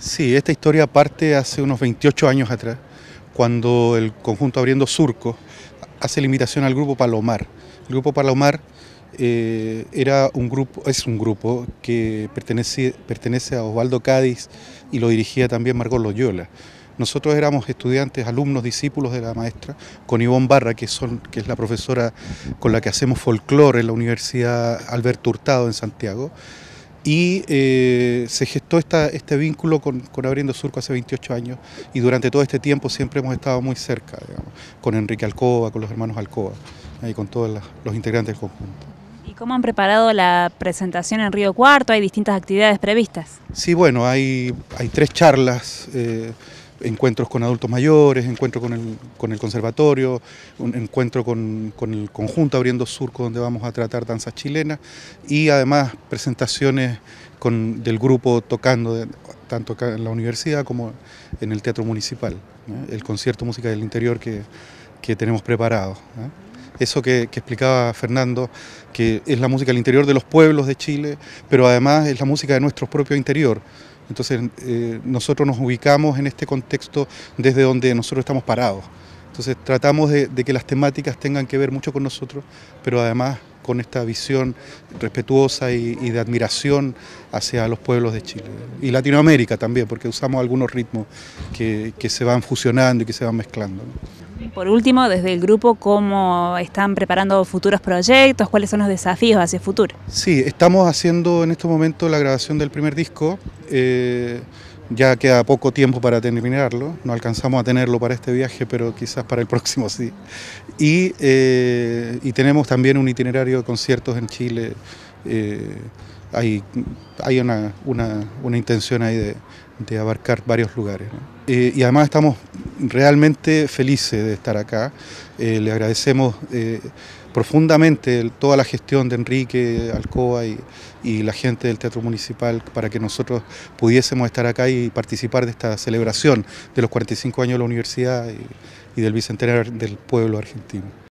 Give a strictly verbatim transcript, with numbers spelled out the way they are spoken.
Sí, esta historia parte hace unos veintiocho años atrás, cuando el conjunto Abriendo Surcos hace la invitación al grupo Palomar. El grupo Palomar eh, era un grupo, es un grupo que pertenece, pertenece a Osvaldo Cádiz y lo dirigía también Margot Loyola. Nosotros éramos estudiantes, alumnos, discípulos de la maestra, con Ivonne Barra, que, son, que es la profesora con la que hacemos folclore en la Universidad Alberto Hurtado en Santiago. Y eh, se gestó esta, este vínculo con, con Abriendo Surco hace veintiocho años y durante todo este tiempo siempre hemos estado muy cerca, digamos, con Enrique Alcoba, con los hermanos Alcoba y con todos los, los integrantes del conjunto. ¿Y cómo han preparado la presentación en Río Cuarto? ¿Hay distintas actividades previstas? Sí, bueno, hay, hay tres charlas, eh, encuentros con adultos mayores, encuentro con el, con el conservatorio, un encuentro con, con el conjunto Abriendo Surco, donde vamos a tratar danzas chilenas y además presentaciones con, del grupo tocando de, tanto acá en la universidad como en el Teatro Municipal, ¿no? El concierto Música del Interior que, que tenemos preparado, ¿no? Eso que, que explicaba Fernando, que es la música del interior de los pueblos de Chile, pero además es la música de nuestro propio interior. Entonces eh, nosotros nos ubicamos en este contexto desde donde nosotros estamos parados. Entonces tratamos de, de que las temáticas tengan que ver mucho con nosotros, pero además con esta visión respetuosa y, y de admiración hacia los pueblos de Chile. Y Latinoamérica también, porque usamos algunos ritmos que, que se van fusionando y que se van mezclando, ¿no? Por último, desde el grupo, ¿cómo están preparando futuros proyectos? ¿Cuáles son los desafíos hacia el futuro? Sí, estamos haciendo en este momento la grabación del primer disco. Eh, ya queda poco tiempo para terminarlo. No alcanzamos a tenerlo para este viaje, pero quizás para el próximo sí. Y, eh, y tenemos también un itinerario de conciertos en Chile. Eh, hay hay una, una, una intención ahí de, de abarcar varios lugares, ¿no? Eh, y además estamos realmente felices de estar acá. Eh, le agradecemos eh, profundamente toda la gestión de Enrique Alcoba y, y la gente del Teatro Municipal para que nosotros pudiésemos estar acá y participar de esta celebración de los cuarenta y cinco años de la universidad y, y del bicentenario del pueblo argentino.